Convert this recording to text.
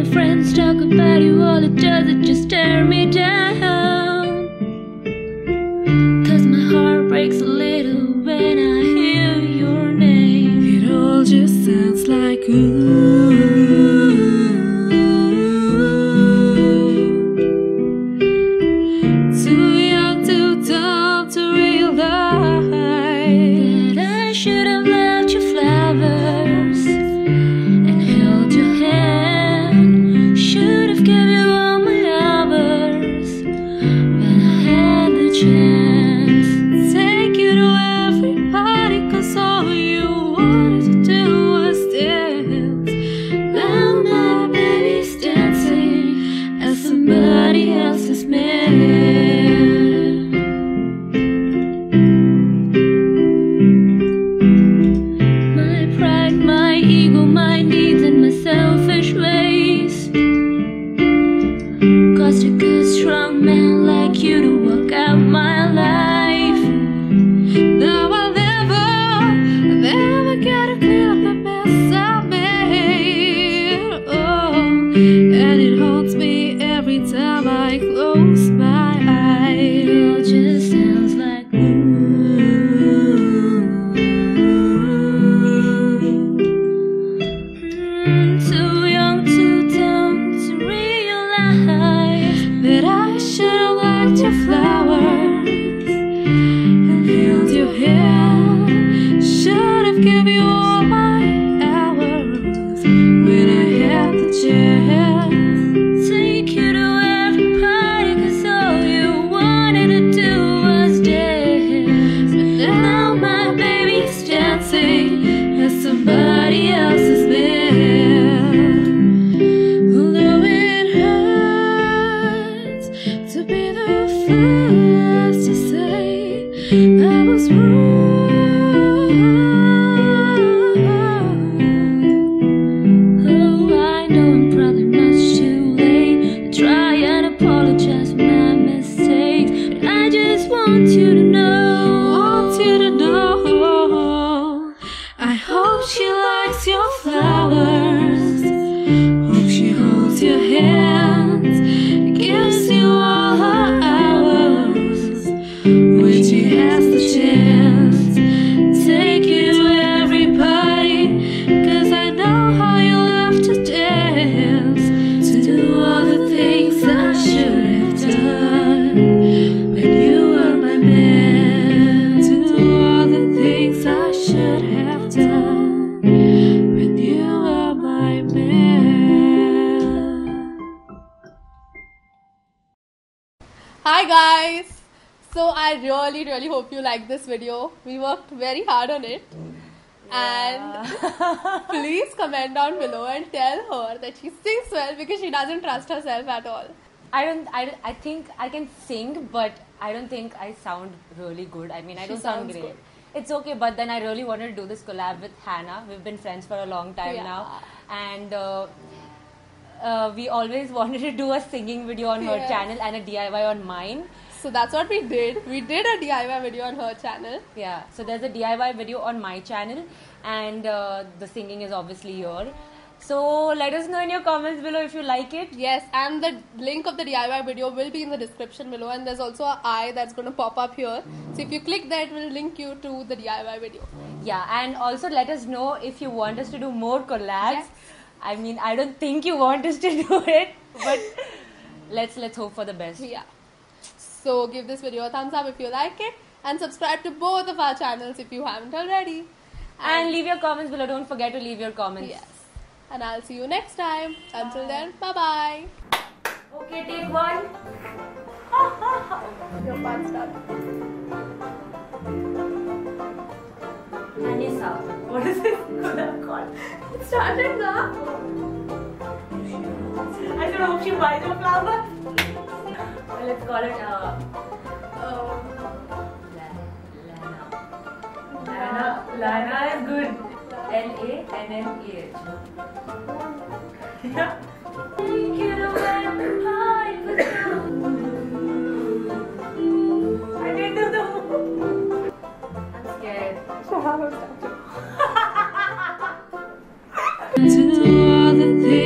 friends talk about you, all it does is just tear me down. Cause my heart breaks a little when I hear your name. It all just sounds like ooh. Too young, too dumb to realize that I should have left you flowers and held your hand. Should have given you all my hours when I had the chance. Take you to every party, cause all you wanted to do was dance. Now my baby's dancing as somebody else's man. My pride, my ego, my needs, and my selfish ways caused a good strong man like you to walk out my life. Now I'll never get a clean up the mess I made. Oh, and it haunts me every time I close my eyes. It all just sounds like too young, too dumb to realize that I should have liked your flowers and held your hand. Should have given you all my hours when I had the chance. Take you to every party, cause all you wanted to do was dance. But now my baby's dancing as somebody else's man. Although it hurts to be the first to say I was wrong. Oh, I know I'm probably much too late to try and apologize for my mistakes, but I just want you to know, I hope she likes your flowers, hope she holds your hands, gives you all her hours when she has the chance. Take you to every party, cause I know how you love to dance, to do all the things I should have done when you were my man, to do all the things I should have done when you were my man. Hi guys! So I really hope you like this video. We worked very hard on it. And please comment down below and tell her that she sings well, because she doesn't trust herself at all. I think I can sing, but I don't think I sound really good. I mean, I She don't sound sounds great. good. It's okay, but then I really wanted to do this collab with Hannah. We've been friends for a long time now, and we always wanted to do a singing video on her channel and a DIY on mine. So that's what we did. We did a DIY video on her channel. Yeah, so there's a DIY video on my channel, and the singing is obviously here. So let us know in your comments below if you like it. Yes, and the link of the DIY video will be in the description below, and there's also an eye that's going to pop up here. So if you click that, it will link you to the DIY video. Yeah, and also let us know if you want us to do more collabs. Yes. I mean, I don't think you want us to do it, but let's hope for the best. Yeah. So give this video a thumbs up if you like it, and subscribe to both of our channels if you haven't already. And leave your comments below. Don't forget to leave your comments. Yes. And I'll see you next time. Until then, bye-bye. Okay, take one. Your part's done. Anissa. What is this collab called? It started now. I don't know if she buys a flower. Well, let's call it Lana is good. L-A-N-N-A-H. Yeah. I didn't do the move. I'm scared. To all the things